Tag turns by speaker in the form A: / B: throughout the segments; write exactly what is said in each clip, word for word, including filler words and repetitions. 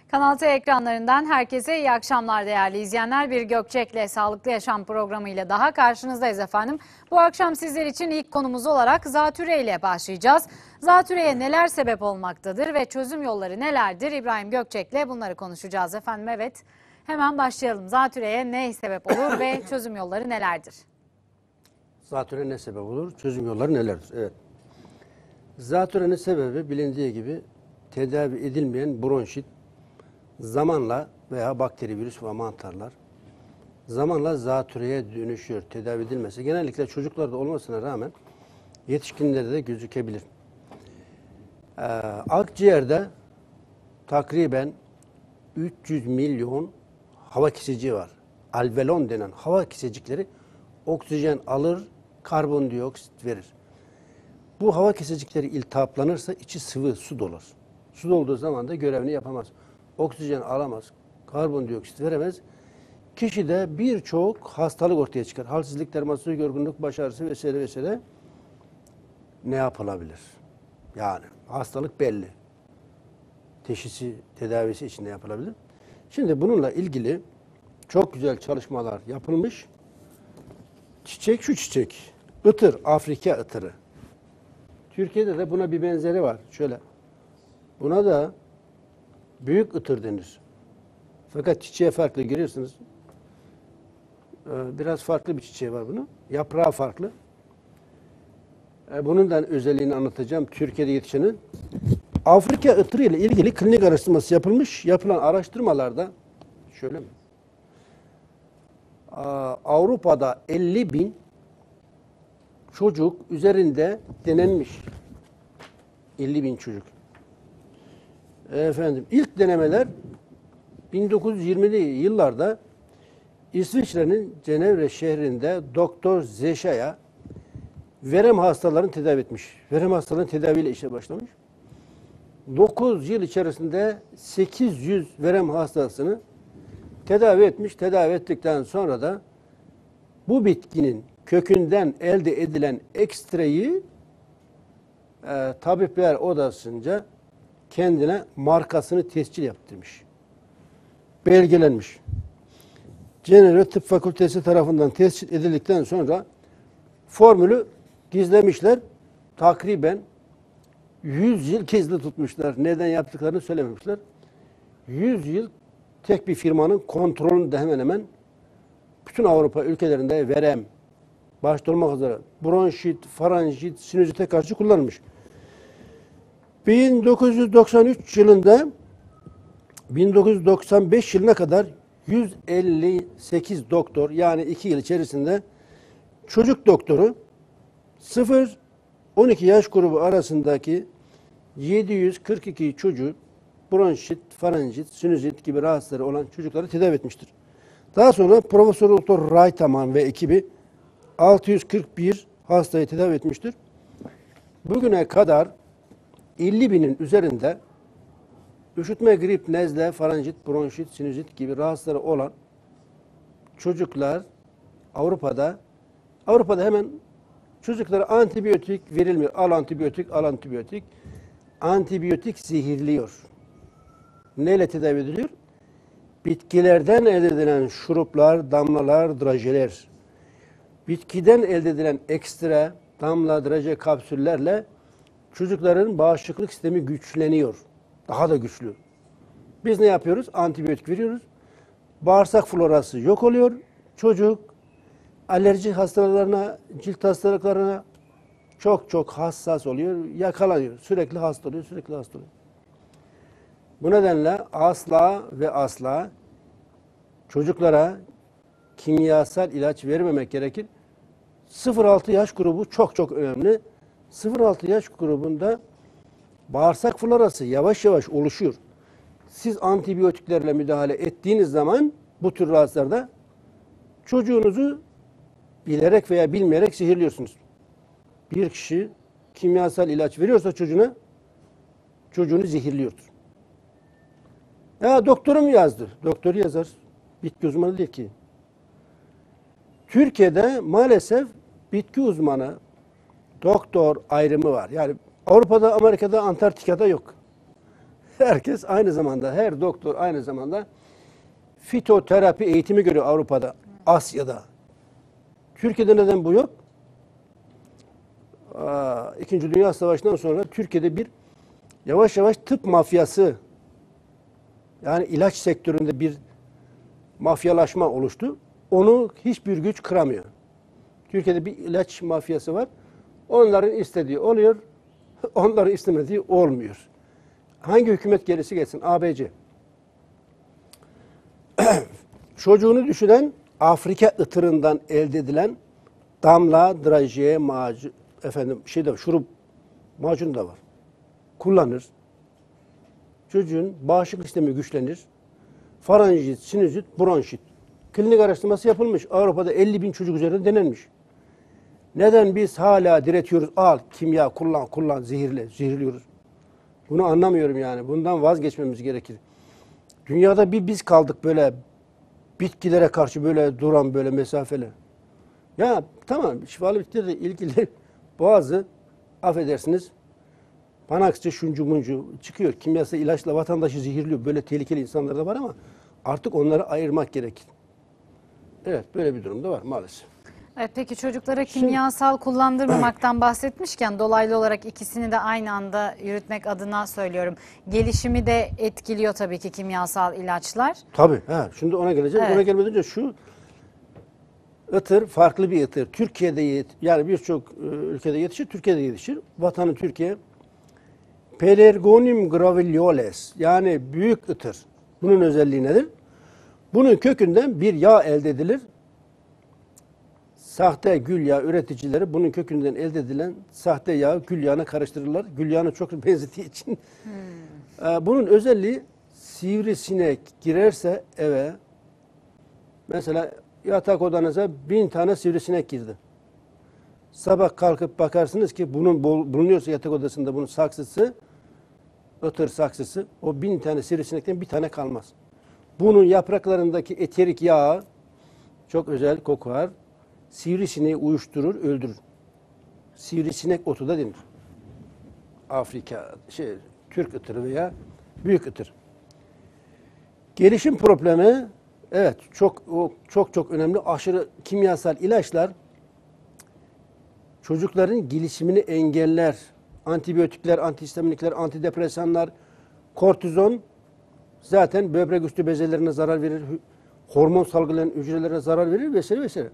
A: Kanal T ekranlarından herkese iyi akşamlar değerli izleyenler. Bir Gökçek'le Sağlıklı Yaşam programı ile daha karşınızdayız efendim. Bu akşam sizler için ilk konumuz olarak zatürre ile başlayacağız. Zatürreye neler sebep olmaktadır ve çözüm yolları nelerdir? İbrahim Gökçek'le bunları konuşacağız efendim. Evet, hemen başlayalım. Zatürreye ne sebep olur ve çözüm yolları nelerdir?
B: Zatürre ne sebep olur? Çözüm yolları nelerdir? Evet. Zatürrenin sebebi bilindiği gibi tedavi edilmeyen bronşit, zamanla veya bakteri, virüs ve mantarlar zamanla zatürreye dönüşüyor. Tedavi edilmesi genellikle çocuklarda olmasına rağmen yetişkinlerde de gözükebilir. Ee, akciğerde takriben üç yüz milyon hava kesici var. Alveolon denen hava kesicikleri oksijen alır, karbondioksit verir. Bu hava kesicikleri iltihaplanırsa içi sıvı, su dolar. Su dolduğu zaman da görevini yapamaz. Oksijen alamaz, karbondioksit veremez. Kişide birçok hastalık ortaya çıkar. Halsizlik, dermatoloji, yorgunluk, baş ağrısı vesaire vesaire. Ne yapılabilir? Yani hastalık belli. Teşhisi, tedavisi için ne yapılabilir? Şimdi bununla ilgili çok güzel çalışmalar yapılmış. Çiçek şu çiçek. Itır, Afrika ıtırı. Türkiye'de de buna bir benzeri var. Şöyle. Buna da büyük ıtır denir. Fakat çiçeğe farklı, görüyorsunuz. Biraz farklı bir çiçeği var bunun. Yaprağı farklı. Bunun da özelliğini anlatacağım. Türkiye'de yetişenin. Afrika ıtırı ile ilgili klinik araştırması yapılmış. Yapılan araştırmalarda şöyle mi? Avrupa'da elli bin çocuk üzerinde denenmiş. elli bin çocuk. Efendim, ilk denemeler bin dokuz yüz yirmili yıllarda İsviçre'nin Cenevre şehrinde Doktor Zeşaya verem hastalarını tedavi etmiş. Verem hastalarının tedaviyle işe başlamış. dokuz yıl içerisinde sekiz yüz verem hastasını tedavi etmiş. Tedavi ettikten sonra da bu bitkinin kökünden elde edilen ekstreyi e, tabipler odasınca kendine markasını tescil yaptırmış. Belgelenmiş. Cenevre Tıp Fakültesi tarafından tescil edildikten sonra formülü gizlemişler. Takriben yüz yıl gizli tutmuşlar. Neden yaptıklarını söylememişler. yüz yıl tek bir firmanın kontrolünde hemen hemen bütün Avrupa ülkelerinde verem, başta olmak üzere bronşit, faranjit, sinüzite karşı kullanılmış. bin dokuz yüz doksan üç yılında bin dokuz yüz doksan beş yılına kadar yüz elli sekiz doktor, yani iki yıl içerisinde çocuk doktoru sıfır on iki yaş grubu arasındaki yedi yüz kırk iki çocuğu bronşit, faranjit, sinüzit gibi rahatsızları olan çocukları tedavi etmiştir. Daha sonra Profesör Doktor Reitemann ve ekibi altı yüz kırk bir hastayı tedavi etmiştir. Bugüne kadar elli binin üzerinde üşütme, grip, nezle, faranjit, bronşit, sinüzit gibi rahatsızları olan çocuklar Avrupa'da Avrupa'da hemen çocuklara antibiyotik verilmiyor. Al antibiyotik, al antibiyotik. Antibiyotik zehirliyor. Neyle tedavi ediliyor? Bitkilerden elde edilen şuruplar, damlalar, drajeler. Bitkiden elde edilen ekstra damla, draje, kapsüllerle çocukların bağışıklık sistemi güçleniyor. Daha da güçlü. Biz ne yapıyoruz? Antibiyotik veriyoruz. Bağırsak florası yok oluyor. Çocuk alerji hastalıklarına, cilt hastalıklarına çok çok hassas oluyor. Yakalanıyor. Sürekli hasta oluyor. Sürekli hasta oluyor. Bu nedenle asla ve asla çocuklara kimyasal ilaç vermemek gerekir. sıfır altı yaş grubu çok çok önemli. sıfır altı yaş grubunda bağırsak florası yavaş yavaş oluşuyor. Siz antibiyotiklerle müdahale ettiğiniz zaman bu tür rahatsızlarda çocuğunuzu bilerek veya bilmeyerek zehirliyorsunuz. Bir kişi kimyasal ilaç veriyorsa çocuğuna, çocuğunu zehirliyordur. Ya doktorum yazdı. Doktor yazar. Bitki uzmanı değil ki. Türkiye'de maalesef bitki uzmanı, doktor ayrımı var. Yani Avrupa'da, Amerika'da, Antarktika'da yok. herkes aynı zamanda, her doktor aynı zamanda fitoterapi eğitimi görüyor Avrupa'da, Asya'da. Türkiye'de neden bu yok? Aa, İkinci Dünya Savaşı'ndan sonra Türkiye'de bir yavaş yavaş tıp mafyası, yani ilaç sektöründe bir mafyalaşma oluştu. Onu hiçbir güç kıramıyor. Türkiye'de bir ilaç mafyası var. Onların istediği oluyor, onların istemediği olmuyor. Hangi hükümet gelirse gelsin, A B C. Çocuğunu düşünen Afrika ıtırından elde edilen damla, drajiye, macun, efendim şeyde şurup, macun da var. Kullanır. Çocuğun bağışıklık sistemi güçlenir. Faranjit, sinüzit, bronşit. Klinik araştırması yapılmış. Avrupa'da elli bin çocuk üzerinde denenmiş. Neden biz hala diretiyoruz? Al, kimya kullan, kullan, zehirle, zehirliyoruz. Bunu anlamıyorum yani. Bundan vazgeçmemiz gerekir. Dünyada bir biz kaldık böyle bitkilere karşı böyle duran böyle mesafeli. Ya tamam, şifalı bitkilerle ilgili bazı, affedersiniz, Panaksçı, şuncu muncu çıkıyor. Kimyasal ilaçla vatandaşı zehirliyor. Böyle tehlikeli insanlar da var ama artık onları ayırmak gerekir. Evet, böyle bir durum da var maalesef.
A: Evet, peki çocuklara kimyasal kullandırmamaktan bahsetmişken dolaylı olarak ikisini de aynı anda yürütmek adına söylüyorum. Gelişimi de etkiliyor tabii ki kimyasal ilaçlar.
B: Tabii. He, şimdi ona geleceğim.
A: Evet.
B: Ona gelmeden önce şu ıtır farklı bir ıtır. Türkiye'de yet, yani birçok ülkede yetişir, Türkiye'de yetişir. Vatanı Türkiye. Pelargonium graveoles, yani büyük ıtır. Bunun özelliği nedir? Bunun kökünden bir yağ elde edilir. Sahte gül yağı üreticileri bunun kökünden elde edilen sahte yağı gül yağına karıştırırlar. Gül yağına çok benzediği için. Hmm. Bunun özelliği, sivrisinek girerse eve, mesela yatak odanıza bin tane sivrisinek girdi. Sabah kalkıp bakarsınız ki bunun bulunuyorsa yatak odasında bunun saksısı, ıtır saksısı, o bin tane sivrisinekten bir tane kalmaz. Bunun yapraklarındaki eterik yağı çok özel kokar. Sivrisineği uyuşturur, öldürür. Sivrisinek otu da denir. Afrika, şey, Türk ıtırı veya büyük ıtır. Gelişim problemi, evet, çok o, çok çok önemli. Aşırı kimyasal ilaçlar çocukların gelişimini engeller. Antibiyotikler, antihistaminikler, antidepresanlar, kortizon zaten böbrek üstü bezelerine zarar verir, hormon salgılayan hücrelerine zarar verir vesaire vesaire.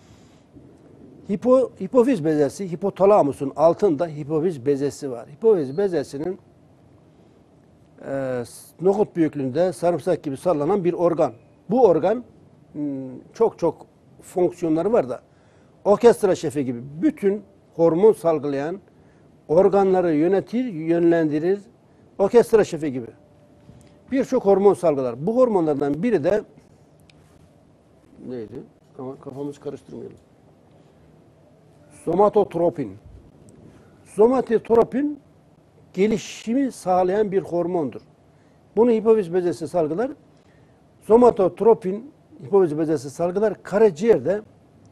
B: Hipo, hipofiz bezesi, hipotalamusun altında hipofiz bezesi var. Hipofiz bezesinin e, nohut büyüklüğünde sarımsak gibi sallanan bir organ. Bu organ m, çok çok fonksiyonları var da orkestra şefi gibi bütün hormon salgılayan organları yönetir, yönlendirir. Orkestra şefi gibi. Birçok hormon salgılar. Bu hormonlardan biri de neydi? Ama kafamızı karıştırmayalım. Somatotropin. Somatotropin gelişimi sağlayan bir hormondur. Bunu hipofiz bezesi salgılar. Somatotropin hipofiz bezesi salgılar karaciğerde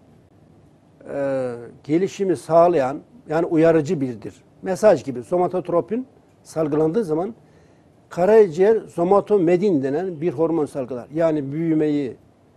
B: e, gelişimi sağlayan, yani uyarıcı birdir. Mesaj gibi somatotropin salgılandığı zaman karaciğer somatomedin denen bir hormon salgılar. Yani büyümeyi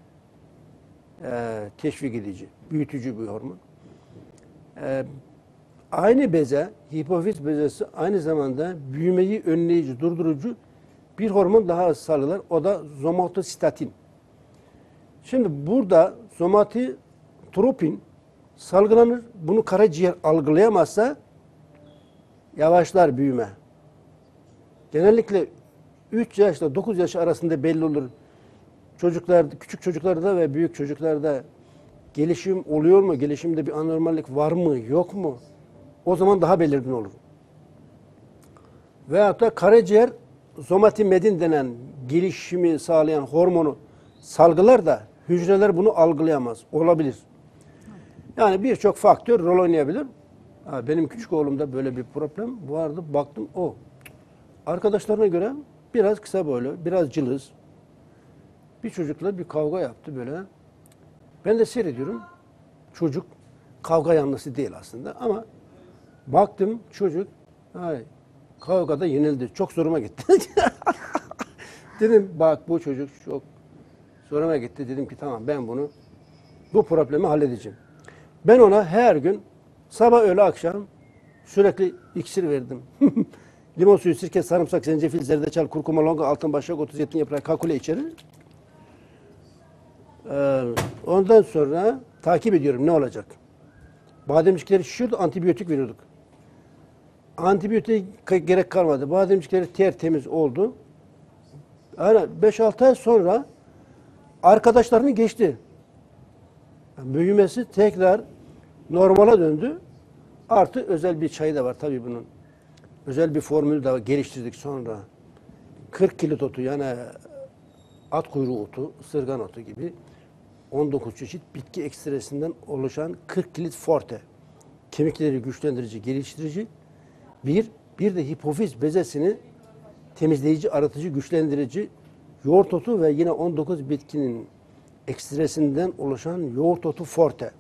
B: e, teşvik edici, büyütücü bir hormon. E, aynı beze, hipofiz bezesi aynı zamanda büyümeyi önleyici, durdurucu bir hormon daha az salgılar. O da somatostatin. Şimdi burada somatotropin salgılanır. Bunu karaciğer algılayamazsa yavaşlar büyüme. Genellikle üç yaşla dokuz yaş arasında belli olur. Çocuklar, küçük çocuklarda ve büyük çocuklarda gelişim oluyor mu? Gelişimde bir anormallik var mı? Yok mu? O zaman daha belirgin olur. Veyahut da karaciğer somatimedin denen gelişimi sağlayan hormonu salgılar da hücreler bunu algılayamaz. Olabilir. Yani birçok faktör rol oynayabilir. Benim küçük oğlumda böyle bir problem vardı. Baktım o. Arkadaşlarına göre biraz kısa boylu, biraz cılız. Bir çocukla bir kavga yaptı böyle. Ben de seyrediyorum. Çocuk kavga yanlısı değil aslında ama baktım çocuk ay, Kavgada yenildi. Çok zoruma gitti. Dedim bak bu çocuk çok zoruma gitti. Dedim ki tamam ben bunu bu problemi halledeceğim. Ben ona her gün sabah öğle akşam sürekli iksir verdim. Limon suyu, sirke, sarımsak, zencefil, zerdeçal, kurkuma, longa, altın başak, otu, zeytin yaprağı, kakule içerir. Ee, ondan sonra takip ediyorum ne olacak. Bademcikleri şişiyordu, antibiyotik veriyorduk. Antibiyotik gerek kalmadı. Bademcikleri tertemiz oldu. Yani beş altı ay sonra arkadaşlarını geçti. Yani büyümesi tekrar normale döndü. Artı özel bir çayı da var tabii bunun. Özel bir formülü de geliştirdik sonra. kırk kilit otu yani at kuyruğu otu, ısırgan otu gibi on dokuz çeşit bitki ekstresinden oluşan kırk kilit forte. Kemikleri güçlendirici, geliştirici. Bir, bir de hipofiz bezesini temizleyici, aratıcı, güçlendirici yoğurt otu ve yine on dokuz bitkinin ekstresinden oluşan yoğurt otu forte.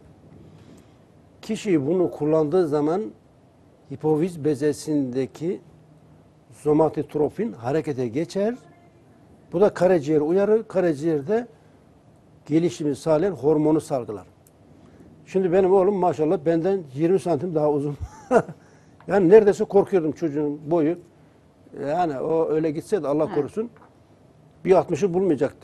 B: Kişi bunu kullandığı zaman hipofiz bezesindeki somatotropin harekete geçer. Bu da karaciğeri uyarır. Karaciğerde gelişimi sağlayan hormonu salgılar. Şimdi benim oğlum maşallah benden yirmi santim daha uzun. Yani neredeyse korkuyordum çocuğun boyu. Yani o öyle gitse de Allah korusun bir altmışı bulmayacaktı.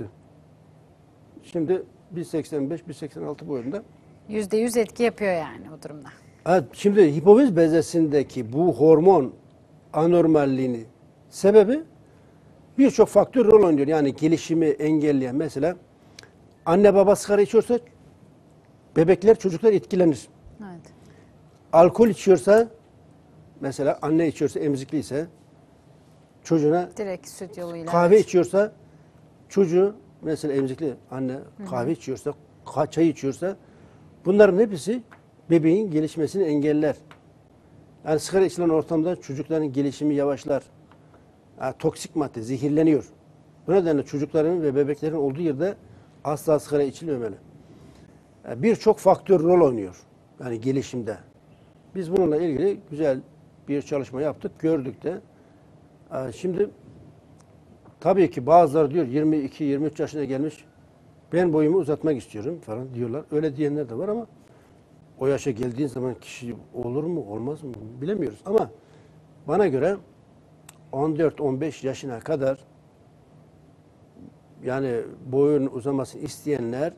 B: Şimdi bir seksen beş bir seksen altı boyunda.
A: yüzde yüz etki yapıyor yani bu durumda.
B: Evet, şimdi hipofiz bezesindeki bu hormon anormalliğini sebebi birçok faktör rol oynuyor. Yani gelişimi engelleyen mesela anne baba sigara içiyorsa bebekler, çocuklar etkilenir.
A: Evet.
B: Alkol içiyorsa mesela anne içiyorsa, emzikliyse çocuğuna,
A: Direkt süt yoluyla.
B: kahve
A: evet.
B: içiyorsa çocuğu mesela emzikli anne kahve hı hı. içiyorsa, çay içiyorsa bunların hepsi bebeğin gelişmesini engeller. Yani sigara içilen ortamda çocukların gelişimi yavaşlar. Yani toksik madde zehirleniyor. Bu nedenle çocukların ve bebeklerin olduğu yerde asla sigara içilmemeli. Yani birçok faktör rol oynuyor. Yani gelişimde. Biz bununla ilgili güzel bir çalışma yaptık, gördük de. Yani şimdi tabii ki bazıları diyor yirmi iki yirmi üç yaşına gelmiş ben boyumu uzatmak istiyorum falan diyorlar. Öyle diyenler de var ama o yaşa geldiğin zaman kişi olur mu olmaz mı bilemiyoruz. Ama bana göre on dört on beş yaşına kadar yani boyun uzamasını isteyenler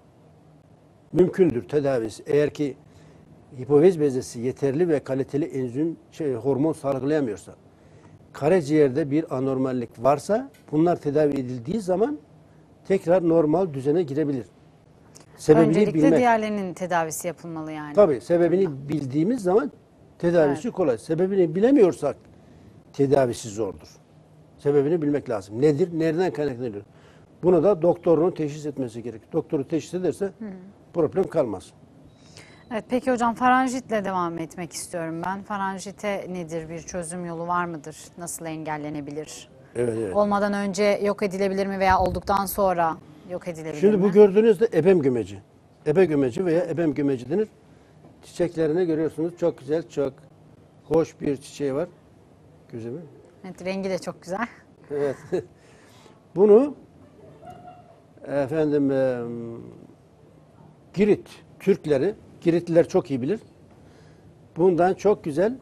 B: mümkündür tedavisi. Eğer ki hipofiz bezesi yeterli ve kaliteli enzim şey, hormon salgılayamıyorsa, karaciğerde bir anormallik varsa bunlar tedavi edildiği zaman tekrar normal düzene girebilir. Sebebini
A: Öncelikle
B: bilmek.
A: diğerlerinin tedavisi yapılmalı yani.
B: Tabii sebebini bildiğimiz zaman tedavisi
A: Evet.
B: kolay. Sebebini bilemiyorsak tedavisi zordur. Sebebini bilmek lazım. Nedir? Nereden kaynaklanıyor? Bunu da doktorun teşhis etmesi gerekir. Doktoru teşhis ederse hı. problem kalmaz.
A: Evet, peki hocam faranjitle devam etmek istiyorum ben. Faranjite nedir? Bir çözüm yolu var mıdır? Nasıl engellenebilir?
B: Evet, evet.
A: Olmadan önce yok edilebilir mi veya olduktan sonra yok edilebilir
B: Şimdi
A: mi?
B: bu gördüğünüz de ebem gümeci. Ebe gümeci veya ebem gümeci denir. Çiçeklerini görüyorsunuz. Çok güzel, çok hoş bir çiçeği var. Güzel mi?
A: Evet, rengi de çok güzel.
B: Evet. Bunu efendim e, Girit Türkleri, Giritliler çok iyi bilir. Bundan çok güzel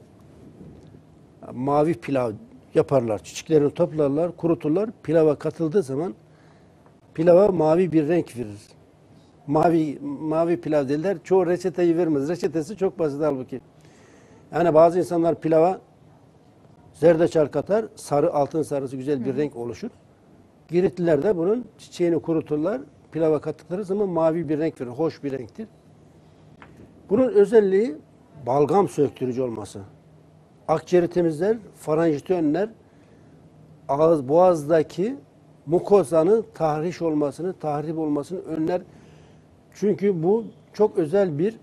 B: mavi pilav yaparlar. Çiçeklerini toplarlar, kuruturlar. Pilava katıldığı zaman pilava mavi bir renk verir. Mavi mavi pilav derler. Çoğu reçeteyi vermez. Reçetesi çok basit halbuki. Yani bazı insanlar pilava zerdeçal katar, sarı, altın sarısı güzel bir Hı. renk oluşur. Giritliler de bunun çiçeğini kuruturlar. Pilava kattıkları zaman mavi bir renk verir. Hoş bir renktir. Bunun özelliği balgam söktürücü olması. Akciğeri temizler, faranjiti önler, ağız, boğazdaki mukozanın tahriş olmasını, tahrip olmasını önler. Çünkü bu çok özel bir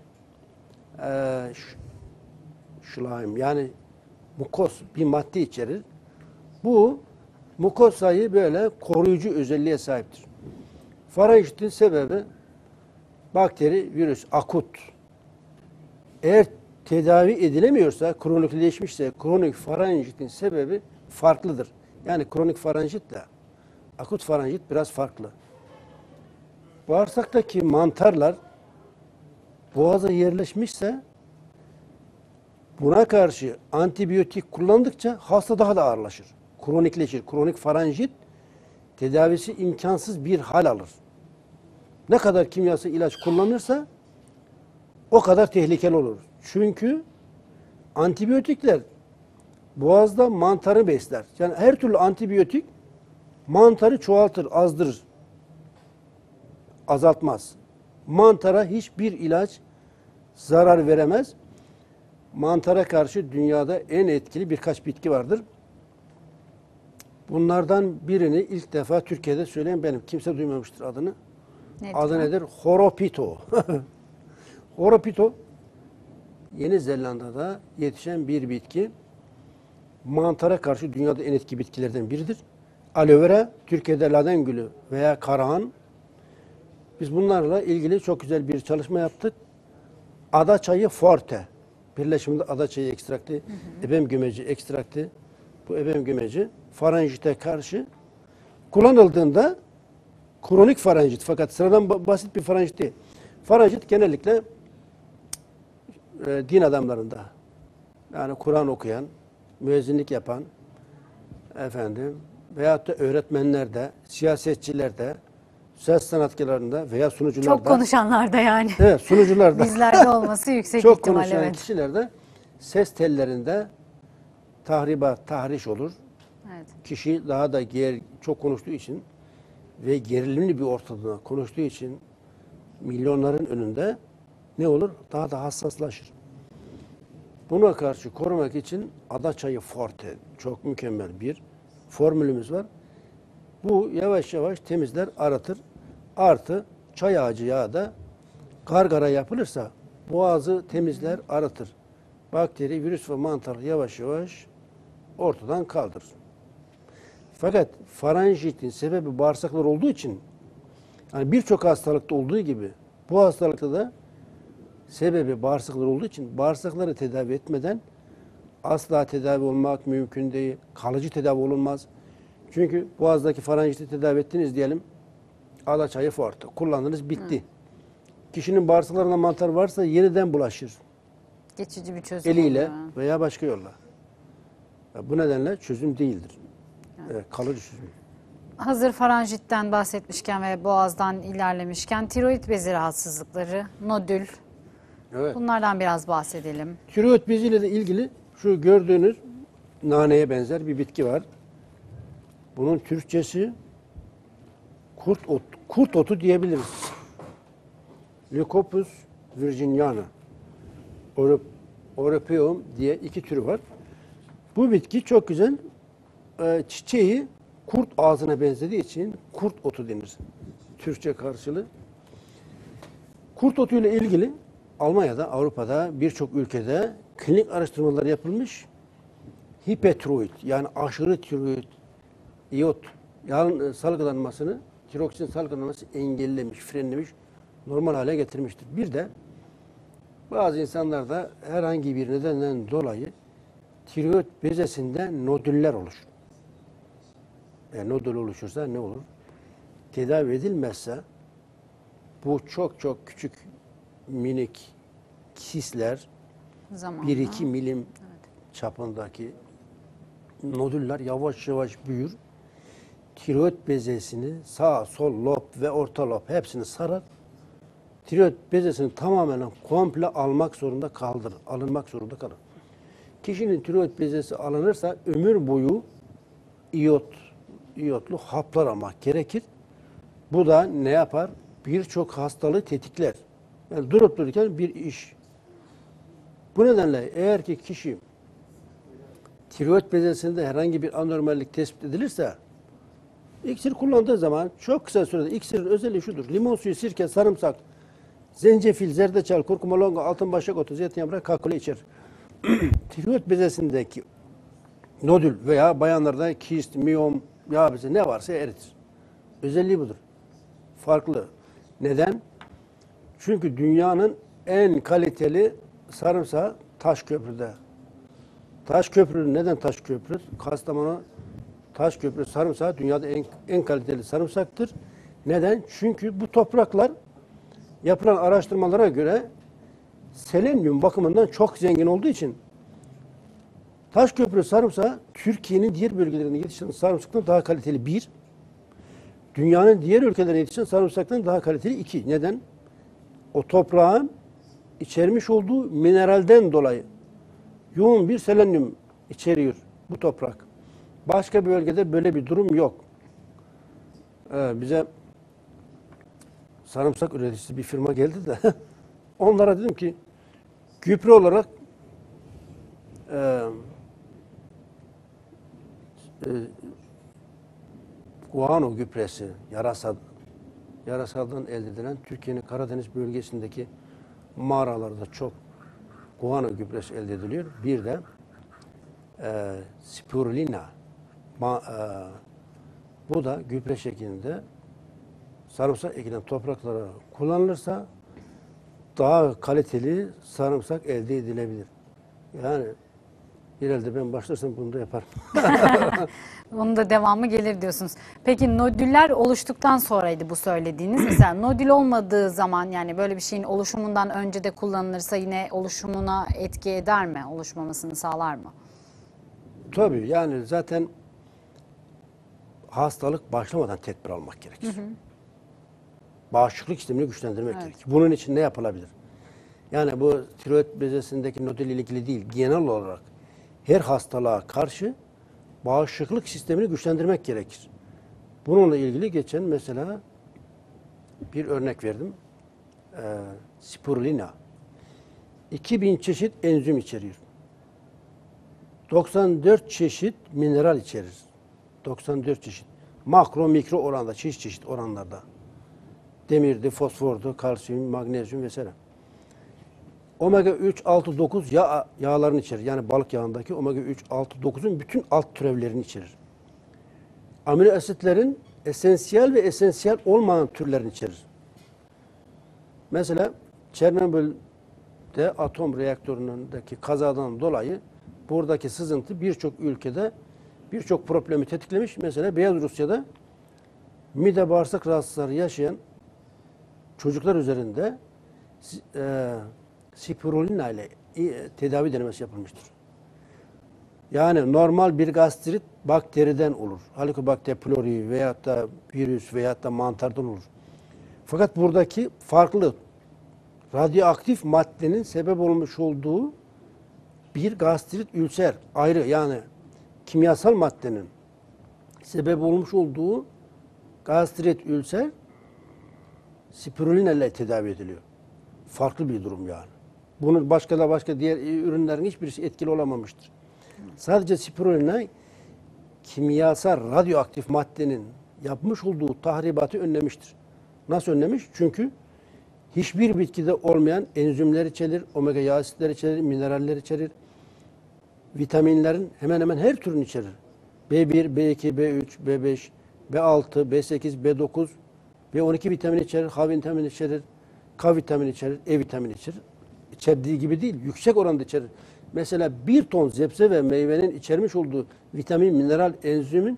B: e, şulaim yani mukoz bir madde içerir. Bu mukozayı böyle koruyucu özelliğe sahiptir. Faranjitin sebebi bakteri, virüs, akut. Eğer tedavi edilemiyorsa, kronikleşmişse, kronik faranjitin sebebi farklıdır. Yani kronik faranjitle akut faranjit biraz farklı. Bağırsaktaki mantarlar boğaza yerleşmişse buna karşı antibiyotik kullandıkça hasta daha da ağırlaşır. Kronikleşir. Kronik faranjit tedavisi imkansız bir hal alır. Ne kadar kimyasal ilaç kullanırsa o kadar tehlikeli olur. Çünkü antibiyotikler boğazda mantarı besler. Yani her türlü antibiyotik mantarı çoğaltır, azdırır. Azaltmaz. Mantara hiçbir ilaç zarar veremez. Mantara karşı dünyada en etkili birkaç bitki vardır. Bunlardan birini ilk defa Türkiye'de söyleyen benim. Kimse duymamıştır adını.
A: Nedir
B: Adı
A: o?
B: nedir? Horopito. Horopito Yeni Zelanda'da yetişen bir bitki. Mantara karşı dünyada en etkili bitkilerden biridir. Aloe vera, Türkiye'de ladengülü veya karahan. Biz bunlarla ilgili çok güzel bir çalışma yaptık. Adaçayı forte. Birleşiminde adaçayı ekstraktı, hı hı. ebem gümeci ekstraktı. Bu ebem gümeci faranjite karşı kullanıldığında kronik faranjit, fakat sıradan basit bir faranjit değil. Faranjit genellikle e, din adamlarında, yani Kur'an okuyan, müezzinlik yapan, efendim, veyahut da öğretmenlerde, siyasetçilerde, söz sanatçılarında veya sunucularda.
A: Çok konuşanlarda yani.
B: Evet, sunucularda.
A: Bizlerde olması yüksek
B: çok
A: ihtimal.
B: konuşan
A: Evet.
B: kişilerde ses tellerinde tahribat, tahriş olur.
A: Evet.
B: Kişi daha da ger, çok konuştuğu için ve gerilimli bir ortamda konuştuğu için milyonların önünde ne olur? Daha da hassaslaşır. Buna karşı korumak için adaçayı forte, çok mükemmel bir formülümüz var. Bu yavaş yavaş temizler, aratır. Artı çay ağacı yağı da gargara yapılırsa boğazı temizler, aratır. Bakteri, virüs ve mantar yavaş yavaş ortadan kaldırır. Fakat faranjitin sebebi bağırsaklar olduğu için, yani birçok hastalıkta olduğu gibi bu hastalıkta da sebebi bağırsaklar olduğu için bağırsakları tedavi etmeden asla tedavi olmak mümkün değil. Kalıcı tedavi olunmaz. Çünkü boğazdaki faranjiti tedavi ettiniz diyelim. Adaçayı forte kullandınız, bitti. Hı. Kişinin bağırsaklarında mantar varsa yeniden bulaşır.
A: Geçici bir çözüm
B: eliyle
A: oluyor.
B: veya başka yolla. Bu nedenle çözüm değildir. Evet. Evet, kalıcı çözüm.
A: Hazır faranjitten bahsetmişken ve boğazdan ilerlemişken tiroid bezi rahatsızlıkları, nodül,
B: evet.
A: bunlardan biraz bahsedelim.
B: Tiroid beziyle de ilgili şu gördüğünüz naneye benzer bir bitki var. Bunun Türkçesi kurt otu, kurt otu diyebiliriz. Leucopus virginiana, Europeum diye iki türü var. Bu bitki çok güzel. Ee, çiçeği kurt ağzına benzediği için kurt otu denir. Türkçe karşılığı. Kurt otu ile ilgili Almanya'da, Avrupa'da birçok ülkede klinik araştırmalar yapılmış. Hipertiroid, yani aşırı tiroid, iot, yağın salgılanmasını, tiroksin salgılanması engellemiş, frenlemiş, normal hale getirmiştir. Bir de bazı insanlarda herhangi bir nedenden dolayı tiroid bezesinde nodüller oluşur. E, nodül oluşursa ne olur? Tedavi edilmezse bu çok çok küçük minik kisler,
A: Zamanla.
B: bir iki milim
A: evet.
B: çapındaki nodüller yavaş yavaş büyür. Tiroid bezesini sağ, sol lob ve orta lob hepsini sarar. Tiroid bezesini tamamen komple almak zorunda kaldır, alınmak zorunda kalır. Kişinin tiroid bezesi alınırsa ömür boyu iyot, iyotlu haplar almak gerekir. Bu da ne yapar? Birçok hastalığı tetikler. Yani durup dururken bir iş. Bu nedenle eğer ki kişi tiroid bezesinde herhangi bir anormallik tespit edilirse iksir kullandığı zaman çok kısa sürede, iksirin özelliği şudur: limon suyu, sirke, sarımsak, zencefil, zerdeçal, kurkuma, longa, altın başak otu, zeytinyağı, kakule içer. Tiroid bezesindeki nodül veya bayanlarda kist, miyom, yağ bezi ne varsa eritir. Özelliği budur. Farklı. Neden? Çünkü dünyanın en kaliteli sarımsağı Taşköprü'de. Taşköprü neden Taşköprü? Kastamonu Taşköprü sarımsağı dünyada en, en kaliteli sarımsaktır. Neden? Çünkü bu topraklar yapılan araştırmalara göre selenyum bakımından çok zengin olduğu için Taşköprü sarımsağı Türkiye'nin diğer bölgelerinde yetişen sarımsaktan daha kaliteli bir, dünyanın diğer ülkelerine yetişen sarımsaktan daha kaliteli iki. Neden? O toprağın içermiş olduğu mineralden dolayı yoğun bir selenyum içeriyor bu toprak. Başka bir bölgede böyle bir durum yok. Ee, bize sarımsak üreticisi bir firma geldi de onlara dedim ki gübre olarak e, e, guano gübresi, yarasal, yarasaldan elde edilen Türkiye'nin Karadeniz bölgesindeki mağaralarda çok guano gübresi elde ediliyor. Bir de e, spirulina. Ma, e, bu da gübre şeklinde sarımsak ekilen topraklara kullanılırsa daha kaliteli sarımsak elde edilebilir. Yani herhalde ben başlarsam bunu da yaparım.
A: Onun da devamı gelir diyorsunuz. Peki nodüller oluştuktan sonraydı bu söylediğiniz. Mesela nodül olmadığı zaman, yani böyle bir şeyin oluşumundan önce de kullanılırsa yine oluşumuna etki eder mi? Oluşmamasını sağlar mı?
B: Tabii, yani zaten hastalık başlamadan tedbir almak gerekir. Hı hı. Bağışıklık sistemini güçlendirmek
A: Evet.
B: gerekir. Bunun için ne yapılabilir? Yani bu tiroid bezesindeki nodül ile ilgili değil, genel olarak her hastalığa karşı bağışıklık sistemini güçlendirmek gerekir. Bununla ilgili geçen mesela bir örnek verdim. Ee, spirulina. iki bin çeşit enzim içeriyor. doksan dört çeşit mineral içerir. doksan dört çeşit. Makro, mikro oranda, çeşit çeşit oranlarda. Demirdi, fosfordu, kalsiyum, magnezyum vesaire. Omega üç, altı, dokuz yağ, yağlarını içerir. Yani balık yağındaki omega üç, altı, dokuzun bütün alt türevlerini içerir. Amino asitlerin esansiyel ve esansiyel olmayan türlerini içerir. Mesela Çernobil'de atom reaktöründeki kazadan dolayı buradaki sızıntı birçok ülkede birçok problemi tetiklemiş. Mesela Beyaz Rusya'da mide bağırsak rahatsızlıkları yaşayan çocuklar üzerinde e, spirulina ile e, tedavi denemesi yapılmıştır. Yani normal bir gastrit bakteriden olur. Helicobacter pylori veyahut da virüs veyahut da mantardan olur. Fakat buradaki farklı radyoaktif maddenin sebep olmuş olduğu bir gastrit ülser ayrı, yani kimyasal maddenin sebep olmuş olduğu gastrit ülser spirulina ile tedavi ediliyor. Farklı bir durum yani. Bunun başka da başka diğer ürünlerin hiçbirisi etkili olamamıştır. Sadece spirulina kimyasal radyoaktif maddenin yapmış olduğu tahribatı önlemiştir. Nasıl önlemiş? Çünkü hiçbir bitkide olmayan enzimler içerir, omega yağ asitleri içerir, mineraller içerir. Vitaminlerin hemen hemen her türünü içerir. B bir, B iki, B üç, B beş, B altı, B sekiz, B dokuz, B on iki vitamini içerir, H vitamini içerir, K vitamini içerir, E vitamini içerir. İçerdiği gibi değil, yüksek oranda içerir. Mesela bir ton zebze ve meyvenin içermiş olduğu vitamin, mineral, enzimin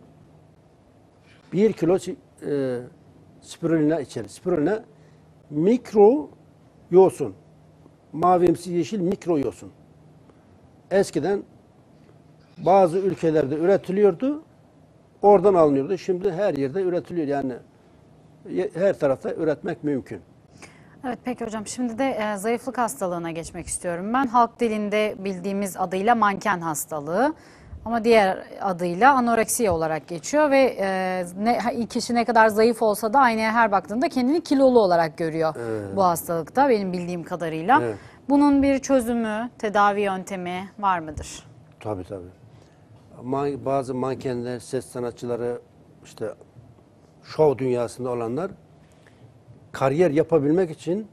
B: bir kilo e, spirulina içerir. Spirulina mikro yosun, mavimsi yeşil mikro yosun. Eskiden bazı ülkelerde üretiliyordu, oradan alınıyordu. Şimdi her yerde üretiliyor, yani her tarafta üretmek mümkün.
A: Evet, peki hocam, şimdi de e, zayıflık hastalığına geçmek istiyorum ben. Halk dilinde bildiğimiz adıyla manken hastalığı ama diğer adıyla anoreksiya olarak geçiyor ve e, ne, kişi ne kadar zayıf olsa da aynaya her baktığında kendini kilolu olarak görüyor
B: Evet.
A: bu hastalıkta benim bildiğim kadarıyla.
B: Evet.
A: Bunun bir çözümü, tedavi yöntemi var mıdır?
B: Tabii tabii. Ama bazı mankenler, ses sanatçıları, işte şov dünyasında olanlar kariyer yapabilmek için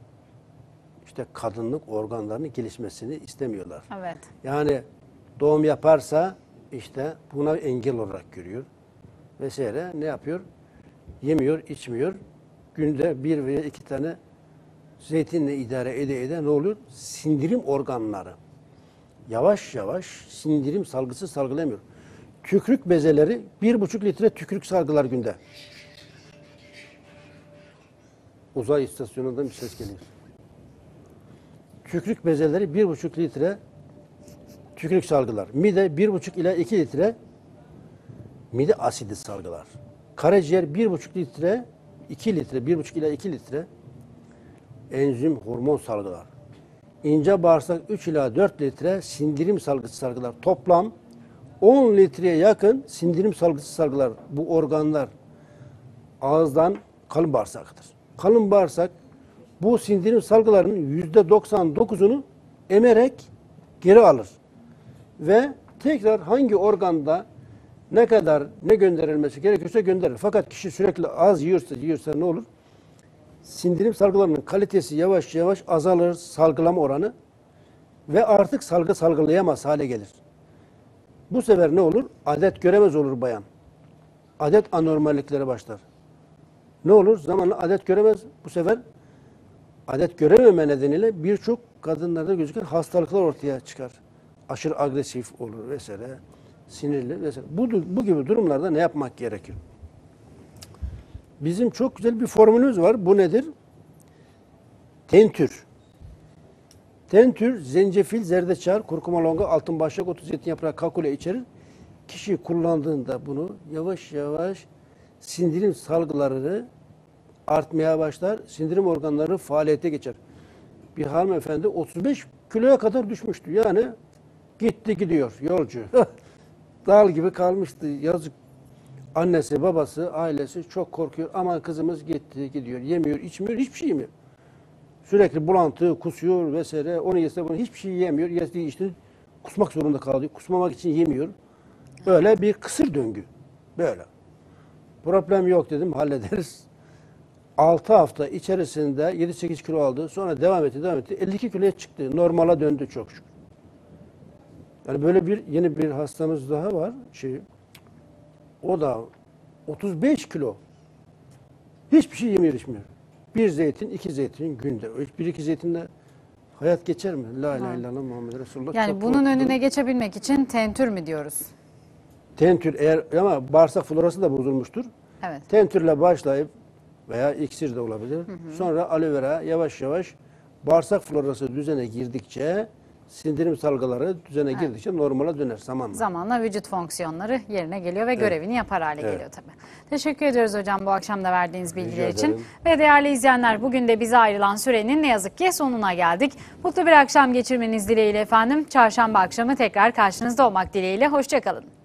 B: işte kadınlık organlarının gelişmesini istemiyorlar.
A: Evet.
B: Yani doğum yaparsa işte buna engel olarak görüyor vesaire. Ne yapıyor? Yemiyor, içmiyor. Günde bir veya iki tane zeytinle idare ede ede ne oluyor? Sindirim organları yavaş yavaş sindirim salgısı salgılayamıyor. Tükürük bezeleri bir buçuk litre tükürük salgılar günde. Uzay istasyonundan bir ses geliyor. Tükürük bezeleri bir buçuk litre tükürük salgılar. Mide bir buçuk ila iki litre mide asidi salgılar. Karaciğer bir buçuk litre, iki litre, bir buçuk ila iki litre enzim hormon salgılar. İnce bağırsak üç ila dört litre sindirim salgısı salgılar. Toplam on litreye yakın sindirim salgısı salgılar. Bu organlar ağızdan kalın bağırsakdır. Kalın bağırsak bu sindirim salgılarının yüzde doksan dokuzunu emerek geri alır. Ve tekrar hangi organda ne kadar ne gönderilmesi gerekiyorsa gönderir. Fakat kişi sürekli az yiyorsa yiyorsa ne olur? Sindirim salgılarının kalitesi yavaş yavaş azalır, salgılama oranı ve artık salgı salgılayamaz hale gelir. Bu sefer ne olur? Adet göremez olur bayan. Adet anormalliklere başlar. Ne olur? Zamanla adet göremez. Bu sefer adet görememe nedeniyle birçok kadınlarda gözüken hastalıklar ortaya çıkar. Aşırı agresif olur vesaire, sinirli vesaire. Bu, bu gibi durumlarda ne yapmak gerekir? Bizim çok güzel bir formülümüz var. Bu nedir? Tentür. Tentür, zencefil, zerdeçal, kurkuma longa, altın başak, otu, zeytin yaprağı, kakule içerir. Kişi kullandığında bunu yavaş yavaş sindirim salgıları artmaya başlar. Sindirim organları faaliyete geçer. Bir hanımefendi otuz beş kiloya kadar düşmüştü. Yani gitti gidiyor yolcu. Dal gibi kalmıştı. Yazık. Annesi, babası, ailesi çok korkuyor. Aman kızımız gitti gidiyor. Yemiyor, içmiyor, hiçbir şey yemiyor. Sürekli bulantı, kusuyor vesaire. Onu yese bunu hiçbir şey yemiyor. Yediği işte kusmak zorunda kalıyor. Kusmamak için yemiyor. Böyle bir kısır döngü. Böyle. Problem yok dedim, hallederiz. altı hafta içerisinde yedi sekiz kilo aldı. Sonra devam etti, devam etti. elli iki kiloya çıktı. Normala döndü çok şükür. Yani böyle bir yeni bir hastamız daha var. Şey, o da otuz beş kilo. Hiçbir şey yemiyor, içmiyor. Bir zeytin, iki zeytin günde. Bir iki zeytinle hayat geçer mi? La ilahe illallah Muhammed Resulullah.
A: Yani
B: çok
A: bunun
B: korktum.
A: önüne geçebilmek için tentür mü diyoruz?
B: Tentür eğer ama bağırsak florası da bozulmuştur.
A: Evet.
B: Tentürle başlayıp veya iksir de olabilir. Hı hı. Sonra aloe vera yavaş yavaş bağırsak florası düzene girdikçe sindirim salgıları düzene evet. girdikçe normala döner zamanla.
A: Zamanla vücut fonksiyonları yerine geliyor ve evet. görevini yapar hale evet. geliyor tabii. Teşekkür ediyoruz hocam bu akşam da verdiğiniz bilgiler için. Ve değerli izleyenler bugün de bize ayrılan sürenin ne yazık ki sonuna geldik. Mutlu bir akşam geçirmeniz dileğiyle efendim. Çarşamba akşamı tekrar karşınızda olmak dileğiyle. Hoşça kalın.